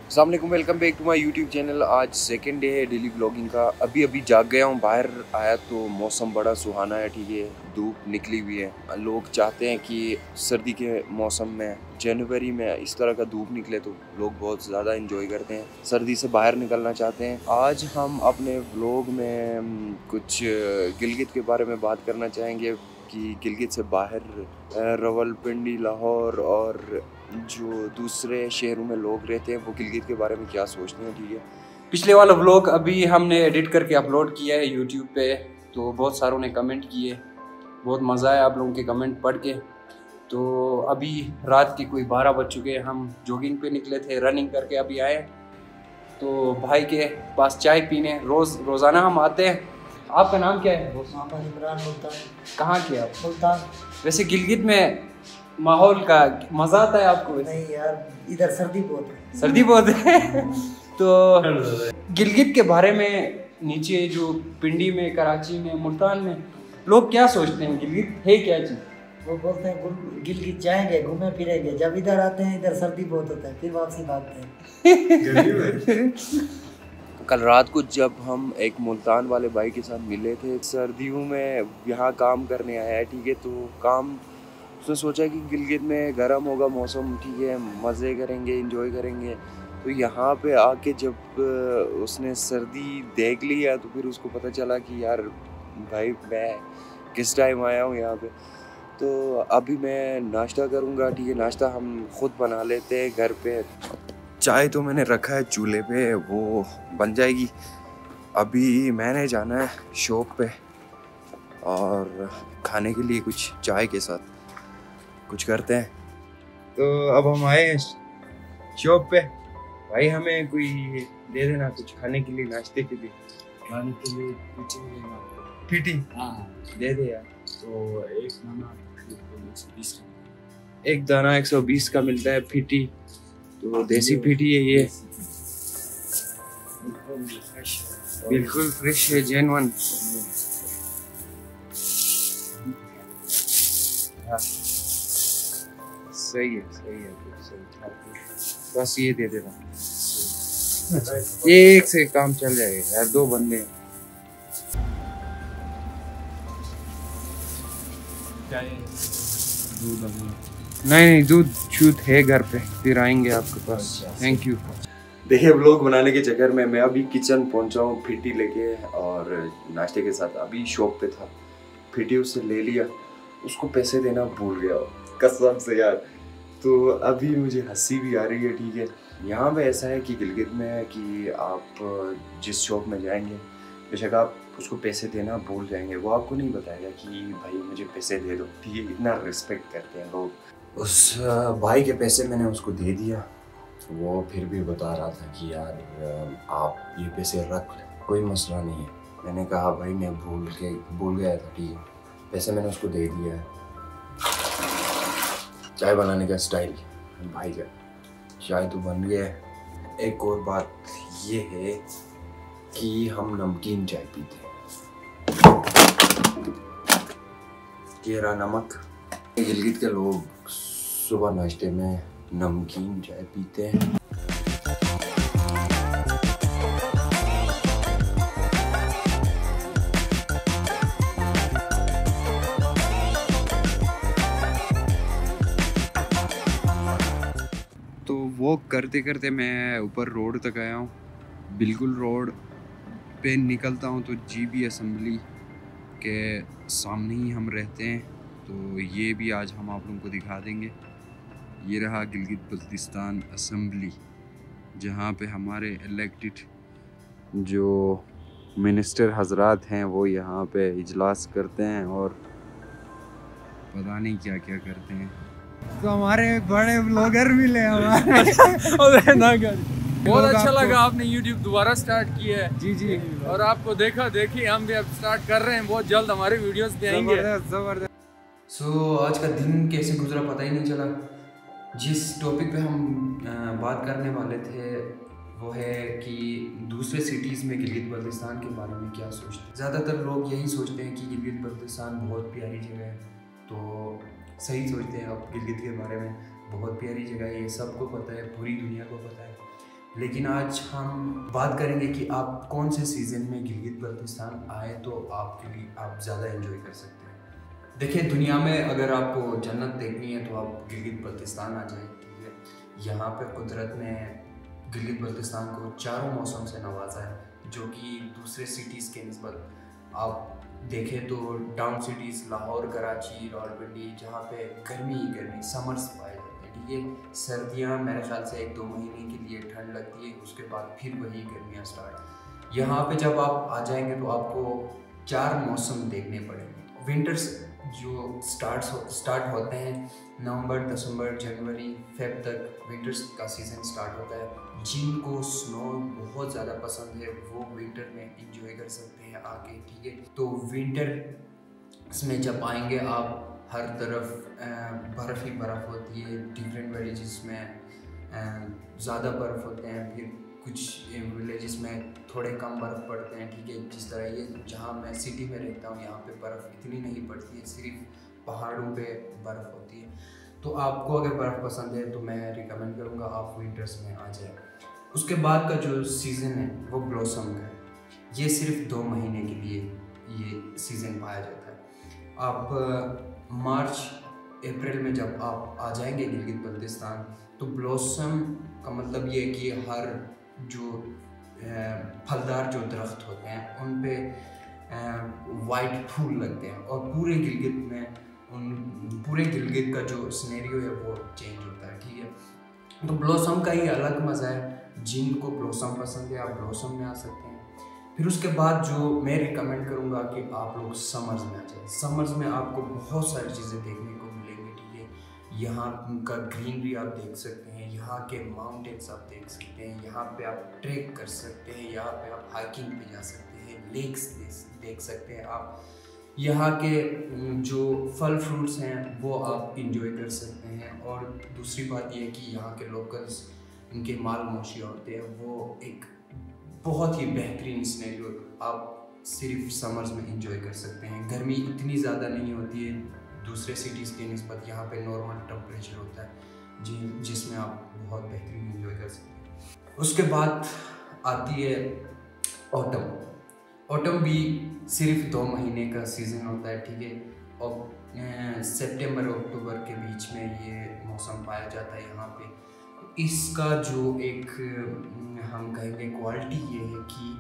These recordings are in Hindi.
अस्सलाम वालेकुम, welcome back to my YouTube channel. आज सेकंड डे है डेली व्लॉगिंग का। अभी जाग गया हूँ, बाहर आया तो मौसम बड़ा सुहाना है, ठीक है, धूप निकली हुई है। लोग चाहते हैं कि सर्दी के मौसम में जनवरी में इस तरह का धूप निकले तो लोग बहुत ज़्यादा इंजॉय करते हैं, सर्दी से बाहर निकलना चाहते हैं। आज हम अपने व्लॉग में कुछ गिलगित के बारे में बात करना चाहेंगे कि गिलगित से बाहर रावलपिंडी, लाहौर और जो दूसरे शहरों में लोग रहते हैं वो गिलगित के बारे में क्या सोचते हैं, ठीक है। पिछले वाला व्लॉग अभी हमने एडिट करके अपलोड किया है यूट्यूब पे, तो बहुत सारों ने कमेंट किए, बहुत मज़ा आया आप लोगों के कमेंट पढ़ के। तो अभी रात के कोई 12 बज चुके हैं, हम जॉगिंग पे निकले थे, रनिंग करके अभी आए तो भाई के पास चाय पीने रोज़ाना हम आते हैं। आपका नाम क्या है? इमरान मुल्तान। कहाँ के आप? मुल्तान। वैसे गिलगित में माहौल का मज़ा आता है आपको? नहीं यार, इधर सर्दी बहुत है। सर्दी बहुत है तो गिलगित के बारे में नीचे जो पिंडी में, कराची में, मुल्तान में लोग क्या सोचते हैं, गिलगित है क्या चीज़? वो बोलते हैं गिलगित जाएंगे, घूमे फिरेंगे। जब इधर आते हैं इधर सर्दी बहुत होता है, फिर वापसी भागते हैं। कल रात को जब हम एक मुल्तान वाले भाई के साथ मिले थे, सर्दियों में यहाँ काम करने आया है, ठीक है, तो काम उसने सोचा कि गिलगित में गर्म होगा मौसम, ठीक है, मज़े करेंगे, एंजॉय करेंगे। तो यहाँ पे आके जब उसने सर्दी देख लिया तो फिर उसको पता चला कि यार भाई मैं किस टाइम आया हूँ यहाँ पे। तो अभी मैं नाश्ता करूँगा, ठीक है, नाश्ता हम खुद बना लेते हैं घर पे। चाय तो मैंने रखा है चूल्हे पे, वो बन जाएगी। अभी मैंने जाना है शॉप पे और खाने के लिए कुछ चाय के साथ कुछ करते हैं। तो अब हम आए हैं शॉप पे। भाई हमें कोई दे देना कुछ खाने के लिए, नाश्ते के लिए। खाने के लिए फिटी हाँ, दे दे यार। तो एक दाना 120 का। एक दाना 120 का मिलता है फिटी, तो देसी फिटी है ये, बिल्कुल फ्रेश है, जेन्युइन। सही है, सही है, सही। बस ये दे देना, एक से काम चल जाएगा यार, दो बंदे हैं। नहीं, दूध छूट है घर पे, फिर आएंगे आपके पास। Thank you. देखिए, व्लॉग बनाने के चक्कर में मैं अभी किचन पहुंचा हूँ फिटी लेके, और नाश्ते के साथ अभी शॉप पे था, फिटी उससे ले लिया, उसको पैसे देना भूल गया कसम से यार। तो अभी मुझे हंसी भी आ रही है, ठीक है। यहाँ पे ऐसा है कि गिलगित में कि आप जिस शॉप में जाएंगे, बेशक आप उसको पैसे देना भूल जाएंगे, वो आपको नहीं बताएगा कि भाई मुझे पैसे दे दो, ठीक है। इतना रिस्पेक्ट करते हैं लोग। उस भाई के पैसे मैंने उसको दे दिया, वो फिर भी बता रहा था कि यार आप ये पैसे रख लें, कोई मसला नहीं है। मैंने कहा भाई मैं भूल गया था, ठीक है, पैसे मैंने उसको दे दिया है। चाय बनाने का स्टाइल भाई का, चाय तो बन गया है। एक और बात ये है कि हम नमकीन चाय पीते हैं, केरा नमक। गिलगित के लोग सुबह नाश्ते में नमकीन चाय पीते हैं। तो वॉक करते करते मैं ऊपर रोड तक आया हूँ। बिल्कुल रोड पे निकलता हूँ तो जीबी असेंबली के सामने ही हम रहते हैं, तो ये भी आज हम आप लोगों को दिखा देंगे। ये रहा गिलगित बल्तिस्तान असेंबली, जहाँ पे हमारे इलेक्टेड जो मिनिस्टर हजरात हैं वो यहाँ पे इजलास करते हैं और पता नहीं क्या क्या करते हैं। तो हमारे बड़े ब्लॉगर मिले हमारे ना कर। बहुत अच्छा लगा आपने YouTube दोबारा स्टार्ट किया है। जी जी, और आपको देखिए हम भी अब स्टार्ट कर रहे हैं, बहुत जल्द हमारे वीडियोस भी आएंगे। जबरदस्त। सो आज का दिन कैसे गुजरा पता ही नहीं चला। जिस टॉपिक पे हम बात करने वाले थे वो है कि दूसरे सिटीज़ में गिलगित बल्तिस्तान के बारे में क्या सोचते हैं। ज़्यादातर लोग यही सोचते हैं कि गिलगित बल्तिस्तान बहुत प्यारी जगह है, तो सही सोचते हैं आप। गिलगित के बारे में बहुत प्यारी जगह है, ये सबको पता है, पूरी दुनिया को पता है। लेकिन आज हम बात करेंगे कि आप कौन से सीज़न में गिलगित बल्तिस्तान आए तो आपके लिए आप ज़्यादा एंजॉय कर सकते हैं। देखिए, दुनिया में अगर आपको जन्नत देखनी है तो आप गिलगित बल्तिस्तान आ जाए, ठीक है। यहाँ पे कुदरत ने गिलगित बल्तिस्तान को चारों मौसम से नवाजा है, जो कि दूसरे सिटीज़ के निस्बत आप देखें तो टाउन सिटीज़ लाहौर, कराची, रावलपिंडी, जहाँ पे गर्मी ही गर्मी समर्स पाए जाते हैं, ठीक है। सर्दियाँ मेरे ख्याल से 1-2 महीने के लिए ठंड लगती है, उसके बाद फिर वही गर्मियाँ स्टार्ट। यहाँ पे जब आप आ जाएंगे तो आपको 4 मौसम देखने पड़ेंगे। विंटर्स जो स्टार्ट होते हैं नवंबर, दिसंबर, जनवरी, फेब तक विंटर्स का सीज़न स्टार्ट होता है। जिनको स्नो बहुत ज़्यादा पसंद है वो विंटर में इंजॉय कर सकते हैं आके, ठीक है। तो विंटर में जब आएंगे आप, हर तरफ बर्फ़ ही बर्फ़ होती है। डिफरेंट विलेजेस में ज़्यादा बर्फ़ होते हैं, फिर कुछ विलेजेस में थोड़े कम बर्फ़ पड़ते हैं, ठीक है। जिस तरह ये जहाँ मैं सिटी में रहता हूँ, यहाँ पे बर्फ़ इतनी नहीं पड़ती है, सिर्फ पहाड़ों पे बर्फ़ होती है। तो आपको अगर बर्फ़ पसंद है तो मैं रिकमेंड करूँगा आप विंटर्स में आ जाए। उसके बाद का जो सीज़न है वो ब्लॉसम का है। ये सिर्फ 2 महीने के लिए ये सीज़न पाया जाता है। आप मार्च अप्रैल में जब आप आ जाएंगे गिलगित बल्तिस्तान तो ब्लॉसम का मतलब ये है कि हर जो फलदार जो दरख्त होते हैं उन पे वाइट फूल लगते हैं और पूरे गिलगित का जो सिनेरियो है वो चेंज होता है, ठीक है। तो ब्लॉसम का ही अलग मज़ा है। जिनको ब्लॉसम पसंद है आप ब्लॉसम में आ सकते हैं। फिर उसके बाद जो मैं रिकमेंड करूँगा कि आप लोग समर्स में आ जाए। समर्स में आपको बहुत सारी चीज़ें देखने को मिलेंगी, ठीक है। यहाँ का ग्रीनरी आप देख सकते हैं, यहाँ के माउंटेन्स आप देख सकते हैं, यहाँ पे आप ट्रैक कर सकते हैं, यहाँ पे आप हाइकिंग पे जा सकते हैं, लेक्स देख सकते हैं आप। यहाँ के जो फल फ्रूट्स हैं वो आप इंजॉय कर सकते हैं। और दूसरी बात ये है कि यहाँ के लोकल्स, इनके माल मोशी होते हैं, वो एक बहुत ही बेहतरीन सिनेरियो आप सिर्फ समर्स में इंजॉय कर सकते हैं। गर्मी इतनी ज़्यादा नहीं होती है दूसरे सिटीज़ के निस्बत, यहाँ पे नॉर्मल टेम्परेचर होता है जिसमें आप बहुत बेहतरीन इंजॉय कर सकते हैं। उसके बाद आती है ऑटम। ऑटम भी सिर्फ 2 महीने का सीज़न होता है, ठीक है। और सितंबर और अक्टूबर के बीच में ये मौसम पाया जाता है यहाँ पे। इसका जो एक हम कहेंगे क्वालिटी ये है कि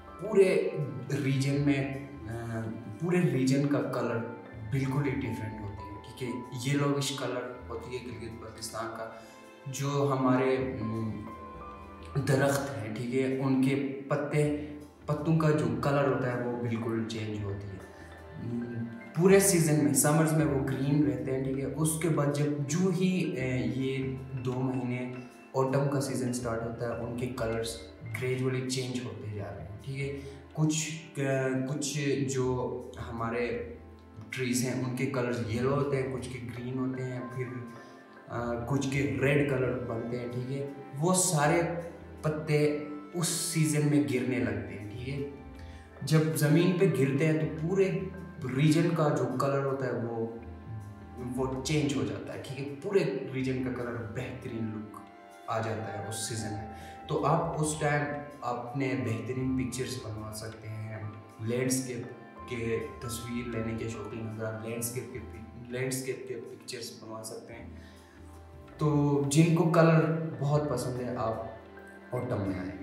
पूरे रीजन का कलर बिल्कुल ही डिफरेंट होती है, ठीक है। येलोविश कलर होती है गिलगित बल्तिस्तान का। जो हमारे दरख्त हैं, ठीक है, उनके पत्तों का जो कलर होता है वो बिल्कुल चेंज होती है। पूरे सीज़न में समर्स में वो ग्रीन रहते हैं, ठीक है। उसके बाद जो ही ये 2 महीने ऑटम का सीज़न स्टार्ट होता है उनके कलर्स ग्रेजुअली चेंज होते जा रहे हैं, ठीक है। कुछ जो हमारे ट्रीज़ हैं उनके कलर्स येलो होते हैं, कुछ के ग्रीन होते हैं, फिर कुछ के रेड कलर बनते हैं, ठीक है। वो सारे पत्ते उस सीज़न में गिरने लगते हैं, ठीक है। जब ज़मीन पे गिरते हैं तो पूरे रीजन का जो कलर होता है वो चेंज हो जाता है, ठीक है। पूरे रीजन का कलर बेहतरीन लुक आ जाता है उस सीज़न में। तो आप उस टाइम अपने बेहतरीन पिक्चर्स बनवा सकते हैं। लैंडस्केप के तस्वीर लेने के शौकीन अगर लैंडस्केप के पिक्चर्स बनवा सकते हैं। तो जिनको कलर बहुत पसंद है आप ऑटम में आए।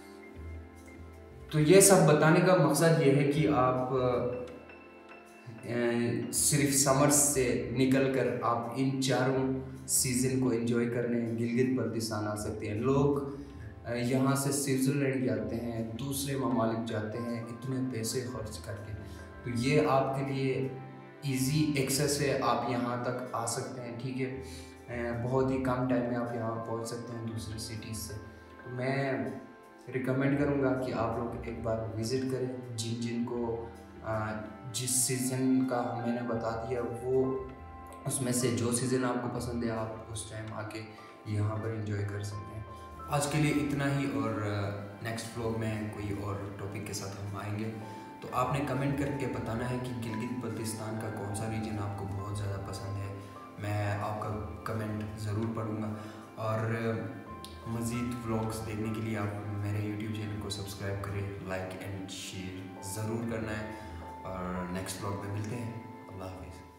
तो ये सब बताने का मकसद ये है कि आप सिर्फ समर्स से निकलकर आप इन चारों सीज़न को एंजॉय करने गिलगित बल्तिस्तान आ सकते हैं। लोग यहाँ से स्विट्ज़रलैंड जाते हैं, दूसरे ममालिक जाते हैं इतने पैसे खर्च करके। तो ये आपके लिए इजी एक्सेस है, आप यहाँ तक आ सकते हैं, ठीक है। बहुत ही कम टाइम में आप यहाँ पहुँच सकते हैं दूसरे सिटीज़ से। तो मैं रिकमेंड करूँगा कि आप लोग एक बार विज़िट करें। जिन को जिस सीज़न का मैंने बता दिया वो उसमें से जो सीज़न आपको पसंद है आप उस टाइम आके यहाँ पर एंजॉय कर सकते हैं। आज के लिए इतना ही, और नेक्स्ट व्लॉग में कोई और टॉपिक के साथ हम आएंगे। तो आपने कमेंट करके बताना है कि गिलगित बल्तिस्तान का कौन सा रीजन आपको बहुत ज़्यादा पसंद है। मैं आपका कमेंट ज़रूर पढ़ूँगा। और मज़ीद व्लॉग्स देखने के लिए आप मेरे यूट्यूब चैनल को सब्सक्राइब करें, लाइक एंड शेयर ज़रूर करना है और नेक्स्ट व्लॉग में मिलते हैं। अल्लाह हाफिज़।